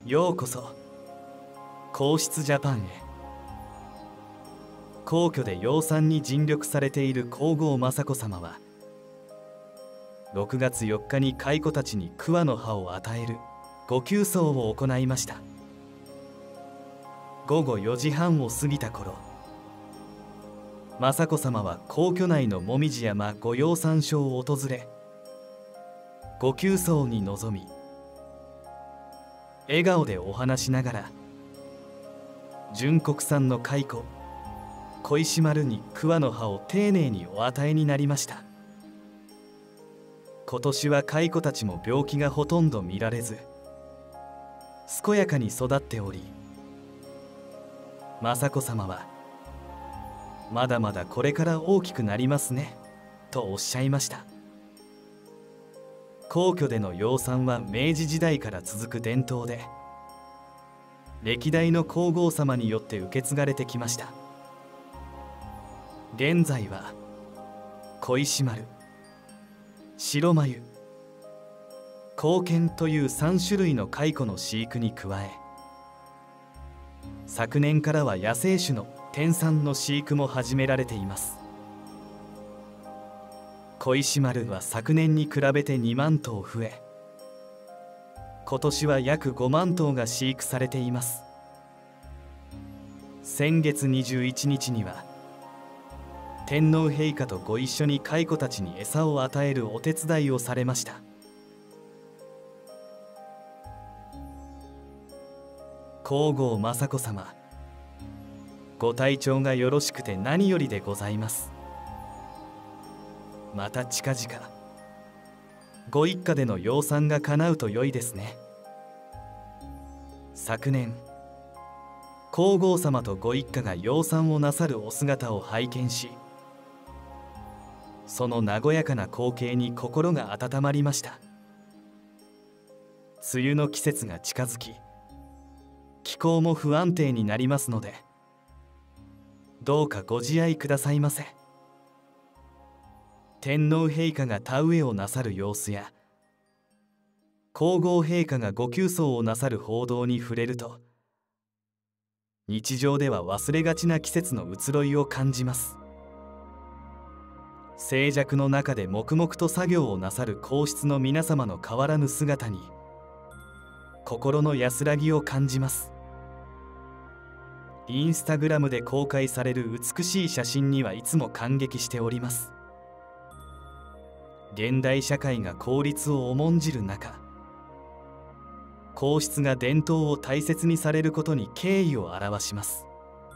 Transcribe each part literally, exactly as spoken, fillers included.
ようこそ皇室ジャパンへ。皇居で養蚕に尽力されている皇后雅子さまはろくがつよっかに蚕たちに桑の葉を与える御給桑を行いました。ごごよじはんを過ぎた頃、雅子さまは皇居内のもみじ山御養蚕所を訪れ、御給桑に臨み、笑顔でお話しながら純国産の蚕小石丸に桑の葉を丁寧にお与えになりました。今年は蚕たちも病気がほとんど見られず健やかに育っており、雅子さまは「まだまだこれから大きくなりますね」とおっしゃいました。皇居での養蚕は明治時代から続く伝統で、歴代の皇后様によって受け継がれてきました。現在は小石丸、白眉、甲犬というさんしゅるいの蚕の飼育に加え、昨年からは野生種の天蚕の飼育も始められています。小石丸は昨年に比べてにまんとう増え、今年は約ごまんとうが飼育されています。先月にじゅういちにちには天皇陛下とご一緒に蚕たちに餌を与えるお手伝いをされました。皇后雅子さま、ご体調がよろしくて何よりでございます。また近々ご一家での養蚕が叶うと良いですね。昨年皇后様とご一家が養蚕をなさるお姿を拝見し、その和やかな光景に心が温まりました。梅雨の季節が近づき、気候も不安定になりますので、どうかご自愛くださいませ。天皇陛下が田植えをなさる様子や、皇后陛下が御給桑をなさる報道に触れると、日常では忘れがちな季節の移ろいを感じます。静寂の中で黙々と作業をなさる皇室の皆様の変わらぬ姿に心の安らぎを感じます。インスタグラムで公開される美しい写真にはいつも感激しております。現代社会が効率を重んじる中、皇室が伝統を大切にされることに敬意を表します。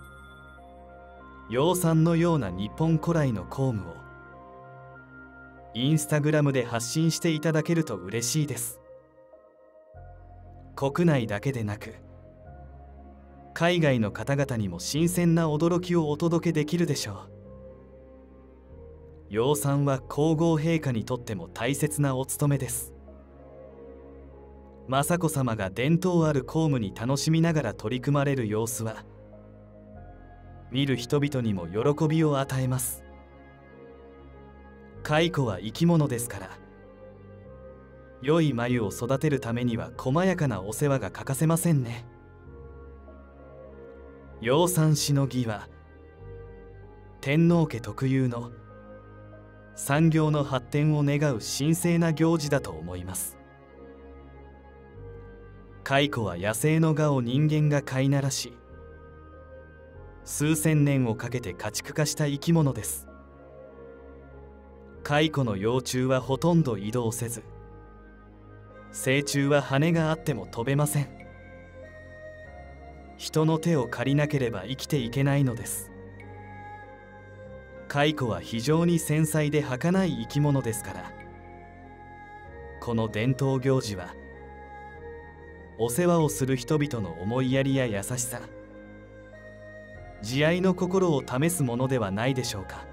養蚕のような日本古来の公務をインスタグラムで発信していただけると嬉しいです。国内だけでなく海外の方々にも新鮮な驚きをお届けできるでしょう。養蚕は皇后陛下にとっても大切なお務めです。雅子さまが伝統ある公務に楽しみながら取り組まれる様子は、見る人々にも喜びを与えます。蚕は生き物ですから、良い繭を育てるためには細やかなお世話が欠かせませんね。養蚕しのぎは天皇家特有の産業の発展を願う神聖な行事だと思います。蚕は野生の蛾を人間が飼いならし、数千年をかけて家畜化した生き物です。蚕の幼虫はほとんど移動せず、成虫は羽があっても飛べません。人の手を借りなければ生きていけないのです。蚕は非常に繊細で儚い生き物ですから、この伝統行事はお世話をする人々の思いやりや優しさ、慈愛の心を試すものではないでしょうか。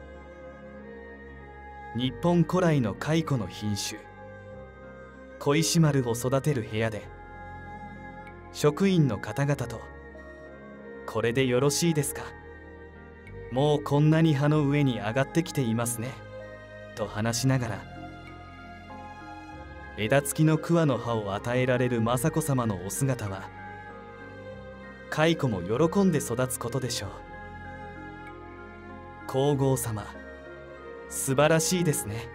日本古来の蚕の品種小石丸を育てる部屋で、職員の方々とこれでよろしいですか、もうこんなに葉の上に上がってきていますねと話しながら、枝付きの桑の葉を与えられる雅子さまのお姿は蚕も喜んで育つことでしょう。皇后様、素晴らしいですね。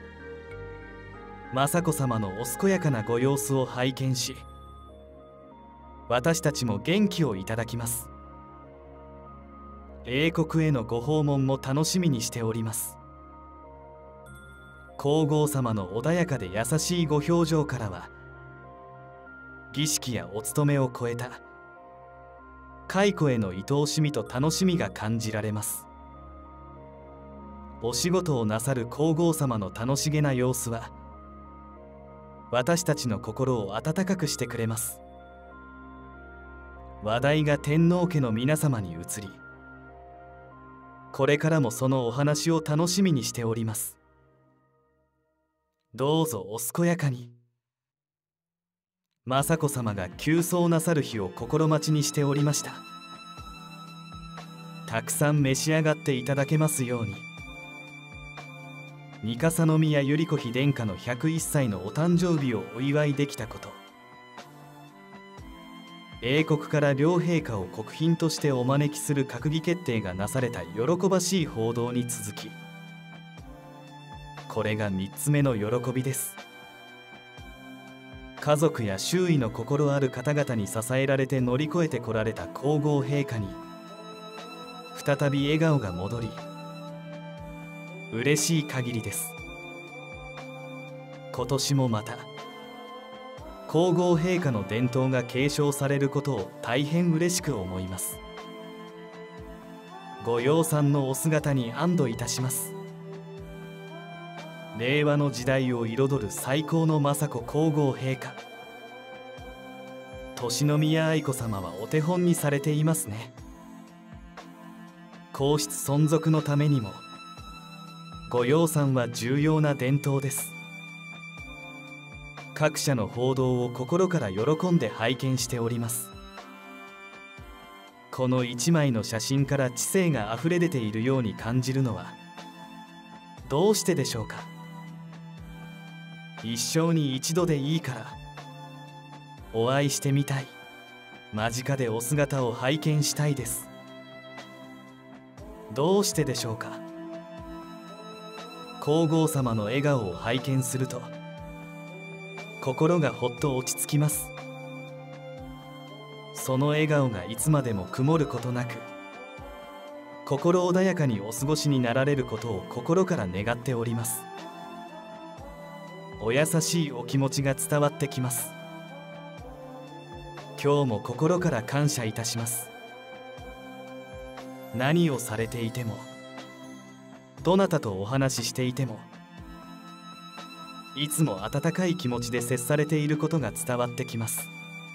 雅子様のお健やかなご様子を拝見し、私たちも元気をいただきます。英国へのご訪問も楽しみにしております。皇后様の穏やかで優しいご表情からは、儀式やお務めを超えた蚕への愛おしみと楽しみが感じられます。お仕事をなさる皇后様の楽しげな様子は、私たちの心を温かくしてくれます。話題が天皇家の皆様に移り、これからもそのお話を楽しみにしております。どうぞお健やかに。雅子様が急走なさる日を心待ちにしておりました。たくさん召し上がっていただけますように。三笠宮百合子妃殿下のひゃくいっさいのお誕生日をお祝いできたこと、英国から両陛下を国賓としてお招きする閣議決定がなされた喜ばしい報道に続き、これがみっつめの喜びです。家族や周囲の心ある方々に支えられて乗り越えてこられた皇后陛下に再び笑顔が戻り、嬉しい限りです。今年もまた皇后陛下の伝統が継承されることを大変嬉しく思います。ご養蚕のお姿に安堵いたします。令和の時代を彩る最高の雅子皇后陛下、敬宮愛子様はお手本にされていますね。皇室存続のためにもご養蚕は重要な伝統です。各社の報道を心から喜んで拝見しております。この一枚の写真から知性があふれ出ているように感じるのはどうしてでしょうか。一生に一度でいいからお会いしてみたい、間近でお姿を拝見したいです。どうしてでしょうか。皇后様の笑顔を拝見すると心がほっと落ち着きます。その笑顔がいつまでも曇ることなく、心穏やかにお過ごしになられることを心から願っております。お優しいお気持ちが伝わってきます。今日も心から感謝いたします。何をされていても、どなたとお話ししていても、いつも温かい気持ちで接されていることが伝わってきます。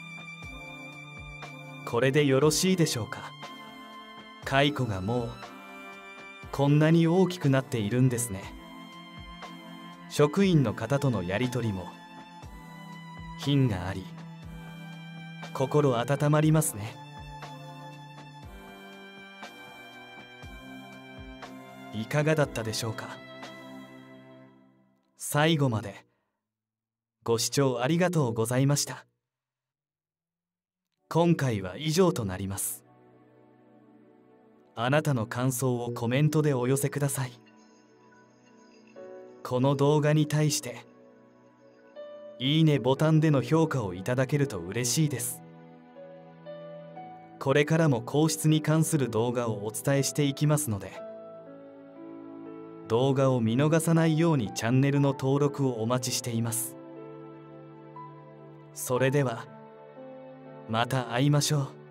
これでよろしいでしょうか。蚕がもうこんなに大きくなっているんですね。職員の方とのやり取りも品があり、心温まりますね。いかがだったでしょうか。最後までご視聴ありがとうございました。今回は以上となります。あなたの感想をコメントでお寄せください。この動画に対していいねボタンでの評価をいただけると嬉しいです。これからも皇室に関する動画をお伝えしていきますので、動画を見逃さないようにチャンネルの登録をお待ちしています。それではまた会いましょう。